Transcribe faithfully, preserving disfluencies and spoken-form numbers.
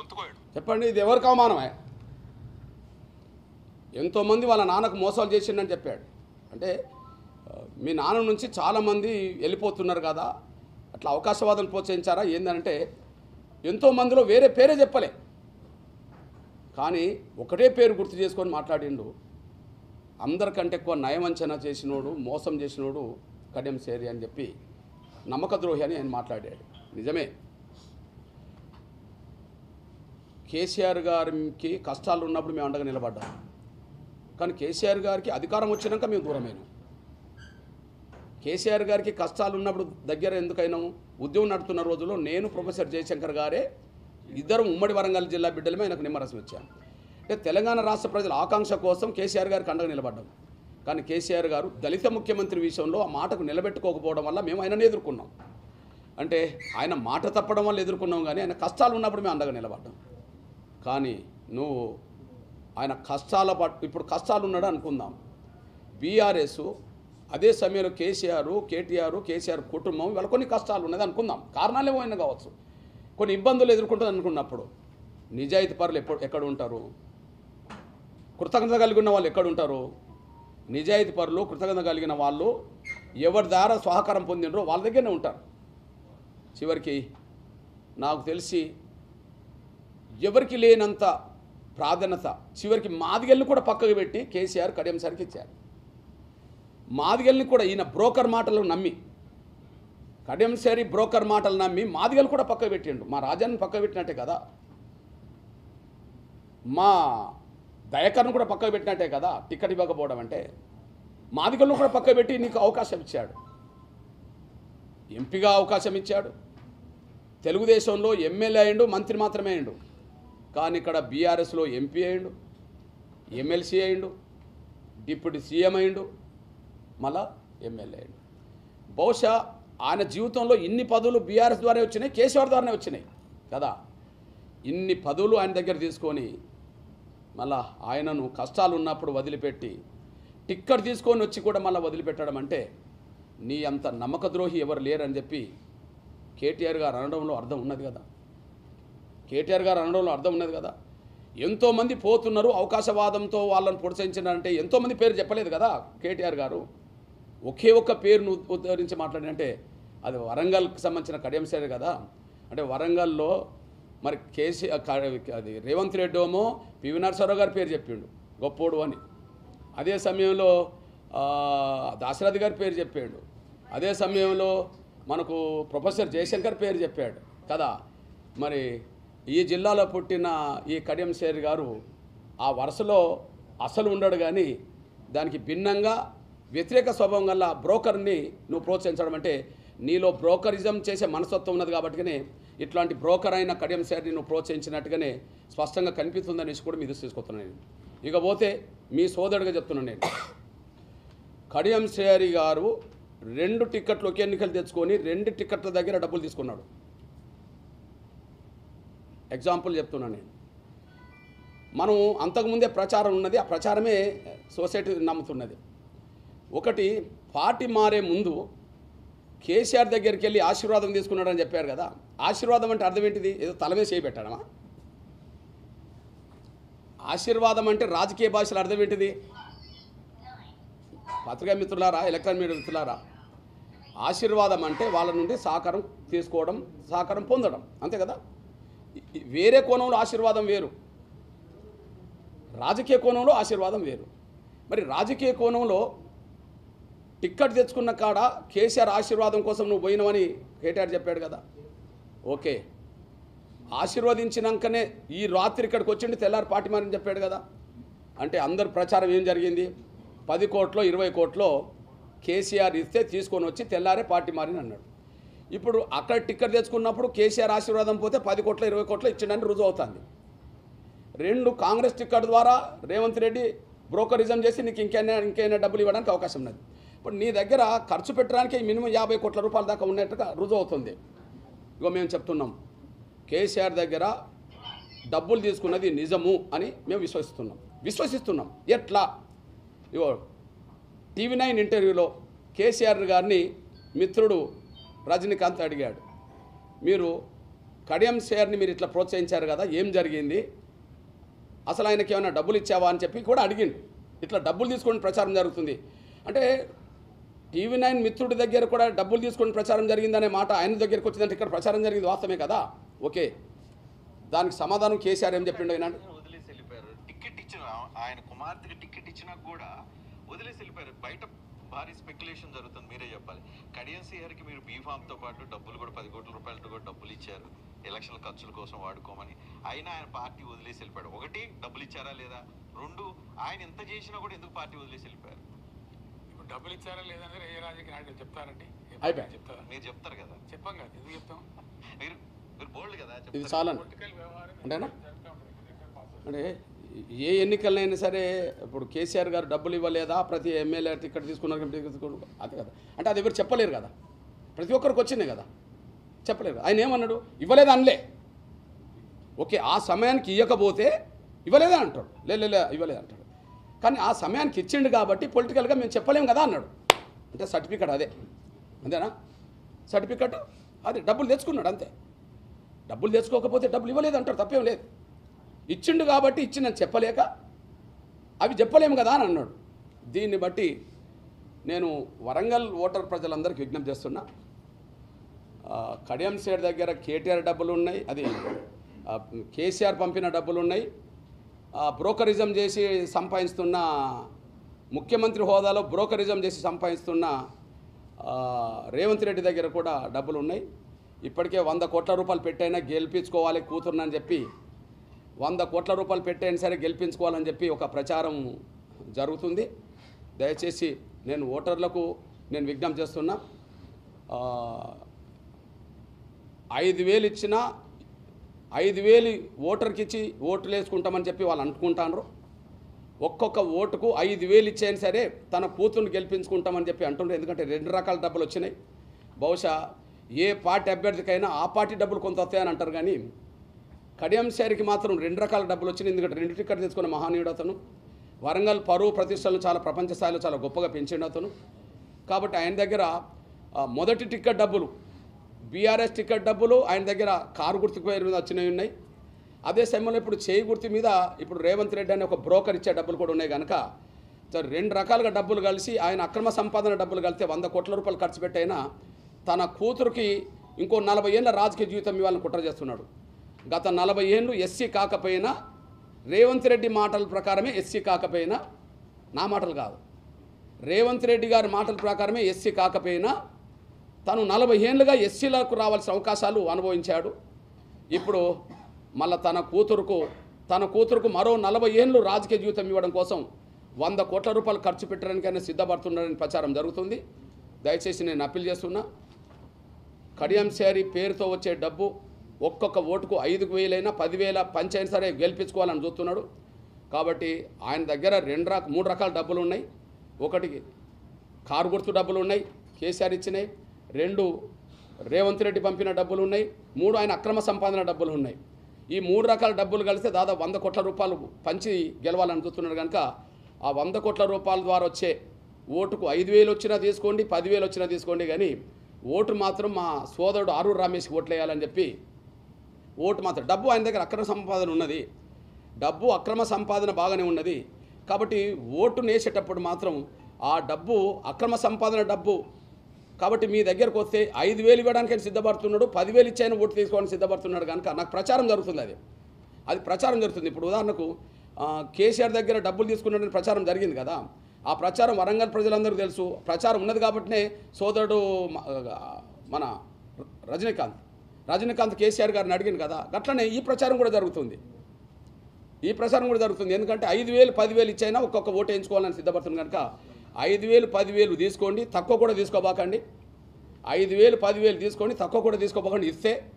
చెప్పండి, ఇది ఎవరికి అవమానమే? ఎంతోమంది వాళ్ళ నాన్నకు మోసాలు చేసిండని చెప్పాడు. అంటే మీ నాన్న నుంచి చాలామంది వెళ్ళిపోతున్నారు కదా, అట్లా అవకాశవాదం ప్రోత్సహించారా ఏంటంటే ఎంతోమందిలో వేరే పేరే చెప్పలే, కానీ ఒకటే పేరు గుర్తు చేసుకొని మాట్లాడిండు. అందరికంటే ఎక్కువ నయవంచన చేసినోడు, మోసం చేసినోడు కడియం శ్రీహరి అని చెప్పి నమ్మక ద్రోహి అని ఆయన మాట్లాడాడు. నిజమే, కేసీఆర్ గారికి కష్టాలు ఉన్నప్పుడు మేము అండగా నిలబడ్డాం, కానీ కేసీఆర్ గారికి అధికారం వచ్చినాక మేము దూరమైనాం. కేసీఆర్ గారికి కష్టాలు ఉన్నప్పుడు దగ్గర ఎందుకైనాము? ఉద్యమం నడుతున్న రోజుల్లో నేను ప్రొఫెసర్ జయశంకర్ గారే ఇద్దరు ఉమ్మడి వరంగల్ జిల్లా బిడ్డలమే ఆయనకు నిమ్మరసం ఇచ్చాను. అంటే తెలంగాణ రాష్ట్ర ప్రజల ఆకాంక్ష కోసం కేసీఆర్ గారికి అండగా నిలబడ్డాం, కానీ కేసీఆర్ గారు దళిత ముఖ్యమంత్రి విషయంలో ఆ మాటకు నిలబెట్టుకోకపోవడం వల్ల మేము ఆయనను ఎదుర్కొన్నాం. అంటే ఆయన మాట తప్పడం వల్ల ఎదుర్కొన్నాం, కానీ ఆయన కష్టాలు ఉన్నప్పుడు మేము అండగా నిలబడ్డాం. కానీ నువ్వు ఆయన కష్టాల పట్టు ఇప్పుడు కష్టాలు ఉన్నాడు అనుకుందాం. బీఆర్ఎస్ అదే సమయంలో కేసీఆర్, కేటీఆర్, కేసీఆర్ కుటుంబం వాళ్ళ కొన్ని కష్టాలు ఉన్నది అనుకుందాం, కారణాలు ఏమైనా కావచ్చు, కొన్ని ఇబ్బందులు ఎదుర్కొంటుంది అనుకున్నప్పుడు నిజాయితీ పరులు ఎప్పుడు ఎక్కడ ఉంటారు? కృతజ్ఞత కలిగి ఉన్న వాళ్ళు ఎక్కడ ఉంటారు? నిజాయితీ పరులు, కృతజ్ఞత కలిగిన వాళ్ళు ఎవరి ద్వారా సహకారం పొందినరో వాళ్ళ దగ్గరనే ఉంటారు. చివరికి నాకు తెలిసి ఎవరికి లేనంత ప్రాధాన్యత చివరికి మాదిగల్ని కూడా పక్కకు పెట్టి కేసీఆర్ కడియం శ్రీహరికి ఇచ్చారు. మాదిగల్ని కూడా ఈయన బ్రోకర్ మాటలు నమ్మి, కడియం శ్రీహరి బ్రోకర్ మాటలు నమ్మి మాదిగలు కూడా పక్కకు పెట్టిండు. మా రాజాన్ని పక్కకు పెట్టినట్టే కదా, మా దయాకర్ను కూడా పక్కకు పెట్టినట్టే కదా టికెట్ ఇవ్వకపోవడం అంటే. మాదిగలను కూడా పక్కకు పెట్టి నీకు అవకాశం ఇచ్చాడు, ఎంపీగా అవకాశం ఇచ్చాడు. తెలుగుదేశంలో ఎమ్మెల్యే అయిండు, మంత్రి మాత్రమే అయిండు, కానీ ఇక్కడ బీఆర్ఎస్లో ఎంపీ అయిండు, ఎమ్మెల్సీ అయిండు, డిప్యూటీ సీఎం అయిండు, మళ్ళా ఎమ్మెల్యే అయిండు. బహుశా ఆయన జీవితంలో ఇన్ని పదవులు బీఆర్ఎస్ ద్వారానే వచ్చినాయి, కేసీఆర్ ద్వారానే వచ్చినాయి కదా. ఇన్ని పదవులు ఆయన దగ్గర తీసుకొని మళ్ళా ఆయనను కష్టాలు ఉన్నప్పుడు వదిలిపెట్టి టిక్కెట్ తీసుకొని వచ్చి కూడా మళ్ళీ వదిలిపెట్టడం అంటే నీ అంత నమ్మక ద్రోహి ఎవరు లేరని చెప్పి కేటీఆర్ గారు అనడంలో అర్థం ఉన్నది కదా. కేటీఆర్ గారు అనడంలో అర్థం ఉన్నది కదా. ఎంతోమంది పోతున్నారు, అవకాశవాదంతో వాళ్ళని ప్రోత్సహించారంటే ఎంతోమంది పేరు చెప్పలేదు కదా కేటీఆర్ గారు. ఒకే ఒక్క పేరును ఉద్ధరించి మాట్లాడినంటే అది వరంగల్కి సంబంధించిన కడియం శ్రీహరి కదా. అంటే వరంగల్లో మరి కేసీ అది రేవంత్ రెడ్డి ఏమో పివి నరసింహారావు గారి పేరు చెప్పిండు గొప్పోడు అని, అదే సమయంలో దాశరథి గారి పేరు చెప్పాడు, అదే సమయంలో మనకు ప్రొఫెసర్ జయశంకర్ పేరు చెప్పాడు కదా. మరి ఈ జిల్లాలో పుట్టిన ఈ కడియం శ్రీహరి గారు ఆ వరుసలో అసలు ఉండడు, కానీ దానికి భిన్నంగా వ్యతిరేక స్వభావం గల బ్రోకర్ని నువ్వు ప్రోత్సహించడం అంటే నీలో బ్రోకరిజం చేసే మనస్తత్వం ఉన్నది. కాబట్టినే ఇట్లాంటి బ్రోకర్ అయిన కడియం శ్రీహరిని నువ్వు ప్రోత్సహించినట్టుగానే స్పష్టంగా కనిపిస్తుందనేసి కూడా మీరు తీసుకొస్తున్నాను నేను. ఇకపోతే మీ సోదరుడిగా చెప్తున్నాను నేను, కడియం శ్రీహరి గారు రెండు టిక్కెట్లు ఒకే ఎన్నికలు తెచ్చుకొని రెండు టిక్కెట్ల దగ్గర డబ్బులు తీసుకున్నాడు. ఎగ్జాంపుల్ చెప్తున్నాను నేను. మనం అంతకుముందే ప్రచారం ఉన్నది, ఆ ప్రచారమే సొసైటీ నమ్ముతున్నది. ఒకటి, పార్టీ మారే ముందు కేసీఆర్ దగ్గరికి వెళ్ళి ఆశీర్వాదం తీసుకున్నాడని చెప్పారు కదా. ఆశీర్వాదం అంటే అర్థం ఏంటిది? ఏదో తలమే చేయబెట్టడమా? ఆశీర్వాదం అంటే రాజకీయ భాషలో అర్థం ఏంటిది? పత్రికా మిత్రులారా, ఎలక్ట్రానిక్ మీడియా మిత్రులారా, ఆశీర్వాదం అంటే వాళ్ళ నుండి సహకారం తీసుకోవడం, సహకారం పొందడం, అంతే కదా. వేరే కోణంలో ఆశీర్వాదం వేరు, రాజకీయ కోణంలో ఆశీర్వాదం వేరు. మరి రాజకీయ కోణంలో టిక్కెట్ తెచ్చుకున్న కాడ కేసీఆర్ ఆశీర్వాదం కోసం నువ్వు పోయినవని కేటీఆర్ చెప్పాడు కదా. ఓకే, ఆశీర్వదించినాకనే ఈ రాత్రి ఇక్కడికి వచ్చిండి తెల్లారి పార్టీ మారని చెప్పాడు కదా. అంటే అందరు ప్రచారం ఏం జరిగింది? పది కోట్లో ఇరవై కోట్లో కేసీఆర్ ఇస్తే తీసుకొని వచ్చి తెల్లారే పార్టీ మారిని అన్నాడు. ఇప్పుడు అక్కడ టిక్కెట్ తెచ్చుకున్నప్పుడు కేసీఆర్ ఆశీర్వాదం పోతే పది కోట్ల ఇరవై కోట్ల ఇచ్చిండని రుజువు అవుతుంది. రెండు, కాంగ్రెస్ టిక్కెట్ ద్వారా రేవంత్ రెడ్డి బ్రోకరిజం చేసి నీకు ఇంకైనా ఇంకైనా డబ్బులు ఇవ్వడానికి అవకాశం ఉన్నది. ఇప్పుడు నీ దగ్గర ఖర్చు పెట్టడానికి మినిమం యాభై కోట్ల రూపాయల దాకా ఉన్నట్టుగా రుజువు అవుతుంది. ఇగో మేము చెప్తున్నాం, కేసీఆర్ దగ్గర డబ్బులు తీసుకున్నది నిజము అని మేము విశ్వసిస్తున్నాం విశ్వసిస్తున్నాం ఎట్లా? ఇగో టీవీ నైన్ ఇంటర్వ్యూలో కేసీఆర్ గారిని మిత్రుడు రజనీకాంత్ అడిగాడు, మీరు కడియం శ్రేయర్ని మీరు ఇట్లా ప్రోత్సహించారు కదా, ఏం జరిగింది, అసలు ఆయనకి ఏమైనా డబ్బులు ఇచ్చావా అని చెప్పి కూడా అడిగిండు. ఇట్లా డబ్బులు తీసుకొని ప్రచారం జరుగుతుంది అంటే టీవీ నైన్ మిత్రుడి దగ్గర కూడా డబ్బులు తీసుకొని ప్రచారం జరిగిందనే మాట ఆయన దగ్గరికి వచ్చిందంటే ఇక్కడ ప్రచారం జరిగింది వాస్తవమే కదా. ఓకే, దానికి సమాధానం కేసీఆర్ ఏం చెప్పిండు ఆయన వదిలేసి వెళ్ళిపోయారు. టికెట్ ఇచ్చిన ఆయన కుమార్తెకి టికెట్ ఇచ్చినా కూడా వదిలేసి వెళ్ళిపోయారు. బయట భారీ స్పెక్యులేషన్ జరుగుతుంది, మీరే చెప్పాలి. కడియం శ్రీహరికి మీరు బీఫామ్తో పాటు డబ్బులు కూడా పది కోట్ల రూపాయలతో కూడా డబ్బులు ఇచ్చారు ఎలక్షన్ల ఖర్చుల కోసం వాడుకోమని. అయినా ఆయన పార్టీ వదిలేసి వెళ్ళిపోయాడు. ఒకటి, డబ్బులు ఇచ్చారా లేదా, రెండు, ఆయన ఎంత చేసినా కూడా ఎందుకు పార్టీ వదిలేసి వెళ్ళిపోయారు? ఇప్పుడు డబ్బులు ఇచ్చారా లేదని ఏ రాజకీయ నాయకులు చెప్తారండి, చెప్తారా? మీరు చెప్తారు కదా. చెప్పాం కదా, ఎందుకు చెప్తాం? మీరు మీరు బోల్డ్ కదా. ఇది చాలా అంటేనా అంటే ఏ ఎన్నికలైనా సరే ఇప్పుడు కేసీఆర్ గారు డబ్బులు ఇవ్వలేదా, ప్రతి ఎమ్మెల్యే టికెట్ తీసుకున్నారు అది కదా అంటే అది ఎవరు చెప్పలేరు కదా, ప్రతి ఒక్కరికి వచ్చింది కదా, చెప్పలేరు. ఆయన ఏమన్నాడు, ఇవ్వలేదా అనలే. ఓకే, ఆ సమయానికి ఇవ్వకపోతే ఇవ్వలేదా అంటాడు, లే లే ఇవ్వలేదు అంటాడు. కానీ ఆ సమయానికి ఇచ్చిండు కాబట్టి పొలిటికల్గా మేము చెప్పలేము కదా అన్నాడు. అంటే సర్టిఫికెట్ అదే, అంతేనా? సర్టిఫికెట్ అదే, డబ్బులు తెచ్చుకున్నాడు అంతే. డబ్బులు తెచ్చుకోకపోతే డబ్బులు ఇవ్వలేదు అంటారు, తప్పేం లేదు. ఇచ్చిండు కాబట్టి ఇచ్చిందని చెప్పలేక అవి చెప్పలేము కదా అని అన్నాడు. దీన్ని బట్టి నేను వరంగల్ ఓటర్ ప్రజలందరికీ విజ్ఞప్తి చేస్తున్నా, కడియం శ్రేయర్ దగ్గర కేటీఆర్ డబ్బులు ఉన్నాయి, అది కేసీఆర్ పంపిన డబ్బులు ఉన్నాయి, బ్రోకరిజం చేసి సంపాదిస్తున్న ముఖ్యమంత్రి హోదాలో బ్రోకరిజం చేసి సంపాదిస్తున్న రేవంత్ రెడ్డి దగ్గర కూడా డబ్బులు ఉన్నాయి. ఇప్పటికే వంద కోట్ల రూపాయలు పెట్టైనా గెలిపించుకోవాలి కూతురునని చెప్పి వంద కోట్ల రూపాయలు పెట్టైనా సరే గెలిపించుకోవాలని చెప్పి ఒక ప్రచారం జరుగుతుంది. దయచేసి నేను ఓటర్లకు నేను విజ్ఞప్తి చేస్తున్నా, ఐదు వేలు ఇచ్చినా ఐదు వేలు ఓటర్కి ఇచ్చి ఓట్లు వేసుకుంటామని చెప్పి వాళ్ళు అనుకుంటారు. ఒక్కొక్క ఓటుకు ఐదు వేలు ఇచ్చేయని సరే తన కూతురుని గెలిపించుకుంటామని చెప్పి అంటున్నారు. ఎందుకంటే రెండు రకాల డబ్బులు వచ్చినాయి. బహుశా ఏ పార్టీ అభ్యర్థికైనా ఆ పార్టీ డబ్బులు కొంత వస్తాయని అంటారు, కానీ కడియం శ్రేయర్కి మాత్రం రెండు రకాల డబ్బులు వచ్చినాయి. ఎందుకంటే రెండు టికెట్ తెచ్చుకున్న మహానీయుడు అతను. వరంగల్ పరువు ప్రతిష్టలను చాలా ప్రపంచ స్థాయిలో చాలా గొప్పగా పెంచిండు అతను. కాబట్టి ఆయన దగ్గర మొదటి టికెట్ డబ్బులు బీఆర్ఎస్ టికెట్ డబ్బులు ఆయన దగ్గర కారు గుర్తు పేరు మీద వచ్చినవి ఉన్నాయి. అదే సమయంలో ఇప్పుడు చేయి గుర్తు మీద ఇప్పుడు రేవంత్ రెడ్డి అనే ఒక బ్రోకర్ ఇచ్చే డబ్బులు కూడా ఉన్నాయి. కనుక రెండు రకాలుగా డబ్బులు కలిసి ఆయన అక్రమ సంపాదన డబ్బులు కలిస్తే వంద కోట్ల రూపాయలు ఖర్చు పెట్టైనా తన కూతురుకి ఇంకో నలభై ఏళ్ళ రాజకీయ జీవితం ఇవ్వాలని కుట్ర చేస్తున్నాడు. గత నలభై ఏళ్ళు ఎస్సీ కాకపోయినా, రేవంత్ రెడ్డి మాటల ప్రకారమే ఎస్సీ కాకపోయినా, నా మాటలు కాదు, రేవంత్ రెడ్డి గారి మాటల ప్రకారమే ఎస్సీ కాకపోయినా తను నలభై ఏళ్ళుగా ఎస్సీలకు రావాల్సిన అవకాశాలు అనుభవించాడు. ఇప్పుడు మళ్ళీ తన కూతురుకు తన కూతురుకు మరో నలభై ఏళ్ళు రాజకీయ జీవితం ఇవ్వడం కోసం వంద కోట్ల రూపాయలు ఖర్చు పెట్టడానికైనా సిద్ధపడుతున్నారని ప్రచారం జరుగుతుంది. దయచేసి నేను అప్పీల్ చేస్తున్నా, కడియం శ్రేయర్ పేరుతో వచ్చే డబ్బు ఒక్కొక్క ఓటుకు ఐదు వేలైనా పదివేల పంచైనా సరే గెలిపించుకోవాలని చూస్తున్నాడు. కాబట్టి ఆయన దగ్గర రెండు రక మూడు రకాల డబ్బులు ఉన్నాయి. ఒకటి కారు గుర్తు డబ్బులు ఉన్నాయి, కేసీఆర్ ఇచ్చినాయి. రెండు రేవంత్ రెడ్డి పంపిన డబ్బులు ఉన్నాయి. మూడు ఆయన అక్రమ సంపాదన డబ్బులు ఉన్నాయి. ఈ మూడు రకాల డబ్బులు కలిస్తే దాదాపు వంద కోట్ల రూపాయలు పంచి గెలవాలని చూస్తున్నాడు. కనుక ఆ వంద కోట్ల రూపాయల ద్వారా వచ్చే ఓటుకు ఐదు వేలు వచ్చినా తీసుకోండి, పదివేలు వచ్చినా తీసుకోండి, కానీ ఓటు మాత్రం మా సోదరుడు ఆరూరు రమేష్కి ఓట్లు వేయాలని చెప్పి ఓటు మాత్రం డబ్బు ఆయన దగ్గర అక్రమ సంపాదన ఉన్నది, డబ్బు అక్రమ సంపాదన బాగానే ఉన్నది. కాబట్టి ఓటు నేసేటప్పుడు మాత్రం ఆ డబ్బు అక్రమ సంపాదన డబ్బు కాబట్టి మీ దగ్గరకు వస్తే ఐదు వేలు ఇవ్వడానికి సిద్ధపడుతున్నాడు, పదివేలు ఇచ్చాయని ఓటు తీసుకోవడానికి సిద్ధపడుతున్నాడు. కనుక నాకు ప్రచారం జరుగుతుంది, అది అది ప్రచారం జరుగుతుంది. ఇప్పుడు ఉదాహరణకు కేసీఆర్ దగ్గర డబ్బులు తీసుకున్నాడని ప్రచారం జరిగింది కదా, ఆ ప్రచారం వరంగల్ ప్రజలందరికీ తెలుసు. ప్రచారం ఉన్నది కాబట్టినే సోదరుడు మన రజనీకాంత్ రజనీకాంత్ కేసీఆర్ గారిని అడిగింది కదా, అట్లనే ఈ ప్రచారం కూడా జరుగుతుంది. ఈ ప్రచారం కూడా జరుగుతుంది. ఎందుకంటే ఐదు వేలు పదివేలు ఇచ్చైనా ఒక్కొక్క ఓటు వేయించుకోవాలని సిద్ధపడుతుంది. కనుక ఐదు వేలు పదివేలు తీసుకోండి, తక్కువ కూడా తీసుకోబాకండి. ఐదు వేలు పదివేలు తీసుకోండి, తక్కువ కూడా తీసుకోబాకండి. ఇస్తే